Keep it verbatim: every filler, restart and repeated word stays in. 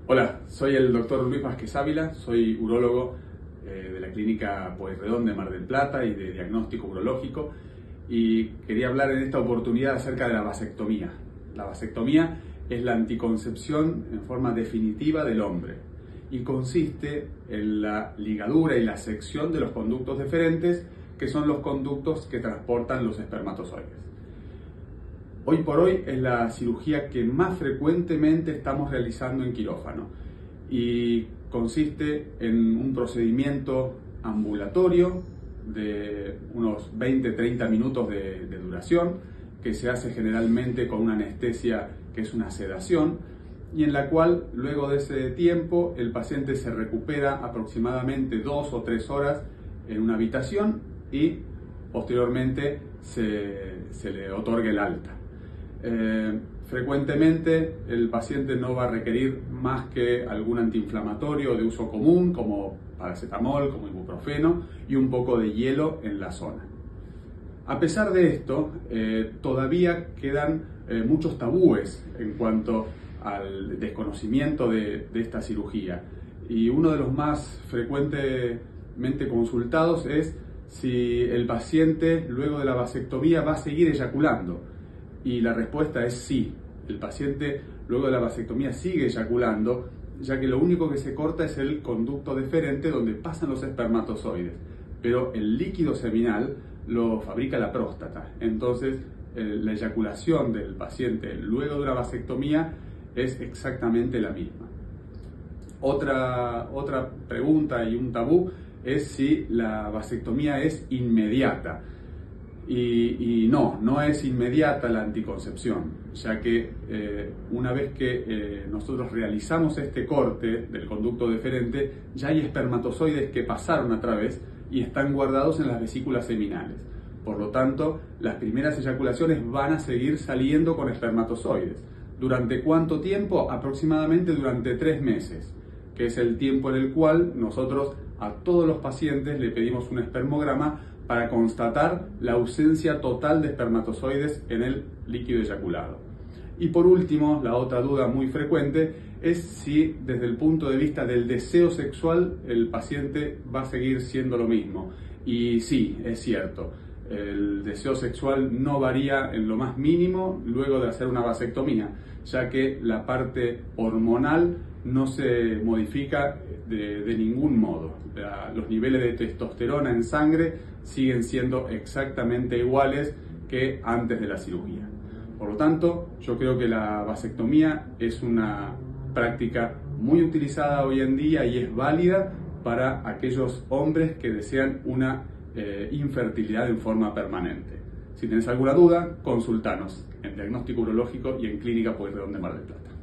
Hola, soy el doctor Luis Vázquez Ávila, soy urólogo eh, de la clínica Pueyrredón de Mar del Plata y de diagnóstico urológico, y quería hablar en esta oportunidad acerca de la vasectomía. La vasectomía es la anticoncepción en forma definitiva del hombre y consiste en la ligadura y la sección de los conductos deferentes, que son los conductos que transportan los espermatozoides. Hoy por hoy es la cirugía que más frecuentemente estamos realizando en quirófano y consiste en un procedimiento ambulatorio de unos veinte a treinta minutos de, de duración, que se hace generalmente con una anestesia que es una sedación, y en la cual luego de ese tiempo el paciente se recupera aproximadamente dos o tres horas en una habitación y posteriormente se, se le otorga el alta. Eh, frecuentemente el paciente no va a requerir más que algún antiinflamatorio de uso común como paracetamol, como ibuprofeno y un poco de hielo en la zona. A pesar de esto, eh, todavía quedan eh, muchos tabúes en cuanto al desconocimiento de, de esta cirugía, y uno de los más frecuentemente consultados es si el paciente luego de la vasectomía va a seguir eyaculando. Y la respuesta es sí, el paciente luego de la vasectomía sigue eyaculando, ya que lo único que se corta es el conducto deferente donde pasan los espermatozoides, pero el líquido seminal lo fabrica la próstata. Entonces eh, la eyaculación del paciente luego de una vasectomía es exactamente la misma. Otra, otra pregunta y un tabú es si la vasectomía es inmediata. Y, y no, no es inmediata la anticoncepción, ya que eh, una vez que eh, nosotros realizamos este corte del conducto deferente, ya hay espermatozoides que pasaron a través y están guardados en las vesículas seminales. Por lo tanto, las primeras eyaculaciones van a seguir saliendo con espermatozoides. ¿Durante cuánto tiempo? Aproximadamente durante tres meses, que es el tiempo en el cual nosotros a todos los pacientes le pedimos un espermograma para constatar la ausencia total de espermatozoides en el líquido eyaculado. Y por último, la otra duda muy frecuente es si desde el punto de vista del deseo sexual el paciente va a seguir siendo lo mismo. Y sí, es cierto, el deseo sexual no varía en lo más mínimo luego de hacer una vasectomía, ya que la parte hormonal no se modifica de, de ningún modo. La, los niveles de testosterona en sangre siguen siendo exactamente iguales que antes de la cirugía. Por lo tanto, yo creo que la vasectomía es una práctica muy utilizada hoy en día y es válida para aquellos hombres que desean una eh, infertilidad en forma permanente. Si tienes alguna duda, consultanos en Diagnóstico Urológico y en Clínica Pueyrredón de Mar del Plata.